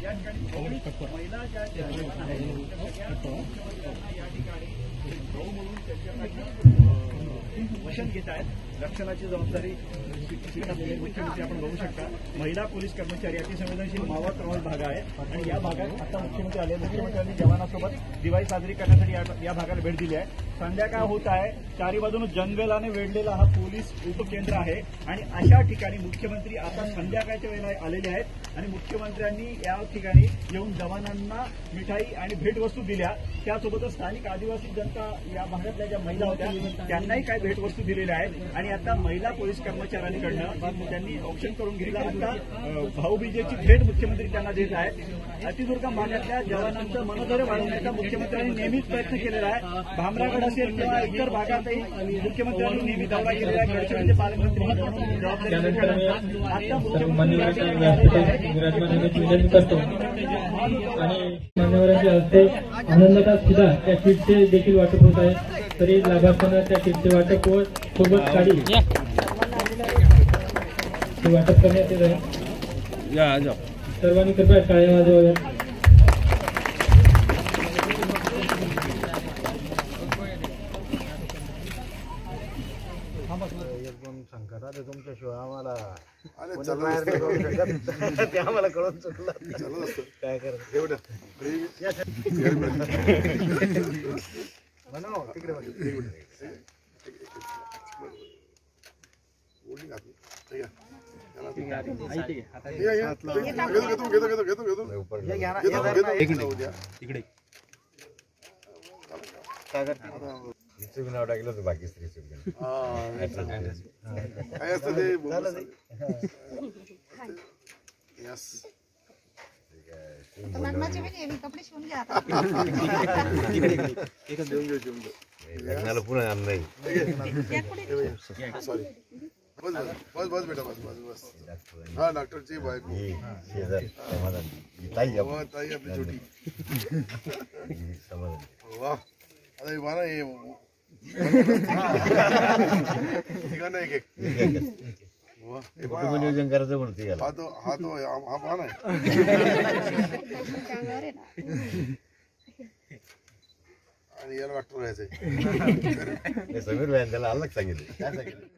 या ठिकाणी महिला ज्या या ठिकाणी भाऊ म्हणून त्यांच्याकडनं वचन घेत आहेत. रक्षणाची जबाबदारी मुख्यमंत्री आपण बघू शकता. महिला पोलीस कर्मचारी अतिसंवेदनशील मावळ प्रभावित भाग आहे आणि या भागात आता मुख्यमंत्री आले. मुख्यमंत्र्यांनी जवानांसोबत दिवाळी साजरी करण्यासाठी या भागाला भेट दिली आहे. संध्याकाळ होत आहे. चारी बाजूने जंगलाने वेढलेला हा पोलीस उपकेंद्र आहे आणि अशा ठिकाणी मुख्यमंत्री आता संध्याकाळच्या वेळेला आलेले आहेत आणि मुख्यमंत्र्यांनी या ठिकाणी येऊन जवानांना मिठाई आणि भेटवस्तू दिल्या. त्यासोबतच स्थानिक आदिवासी जनता या भागातल्या ज्या महिला होत्या त्यांनाही काही भेटवस्तू दिलेल्या आहेत आणि आता महिला पोलीस कर्मचाऱ्यांकडनं त्यांनी ऑप्शन करून घेतला. आता भाऊबीजेची भेट मुख्यमंत्री त्यांना देत आहेत. अतिदुर्गम भागातल्या जवानांचं मनोधैर्य वाढवण्याचा मुख्यमंत्र्यांनी नेहमीच प्रयत्न केलेला आहे. भामरागड असेल किंवा इतर भागातही मुख्यमंत्र्यांनी नेहमी दौरा केलेला आहे. गडचिरोलीचे पालकमंत्री म्हणून आता मुख्यमंत्री विनंती करतो आणि मान्यवरांच्या हस्ते आनंदता सुद्धा त्या किटचे देखील वाटप होत आहे. तरी लाभार्थ्यांना त्या किटचे वाटप व सोबत गाडी वाटप करण्यात येत आहे. सर्वांनी कृपया टाळ्या वाजवाव्यात. एकदम संकटात आहे तुमच्याशिवाय आम्हाला ते आम्हाला कळून चुकलं. काय करायचं तिकडे चुक नाव टाकलं तर बाकी स्त्री चुक काय असतं ते लग्नाला पुन्हा आण नाही. सॉरी बस बस बेटा बस बस बस. हा डॉक्टरची बायको ताई आपली छोटी. वा आता हे बारा हे ठिकाण एक नियोजन करायचं म्हणते. हा पान आहे. आणि याला डॉक्टर व्हायचंय. समीर भाई त्याला अलग सांगितलं. काय सांगितलं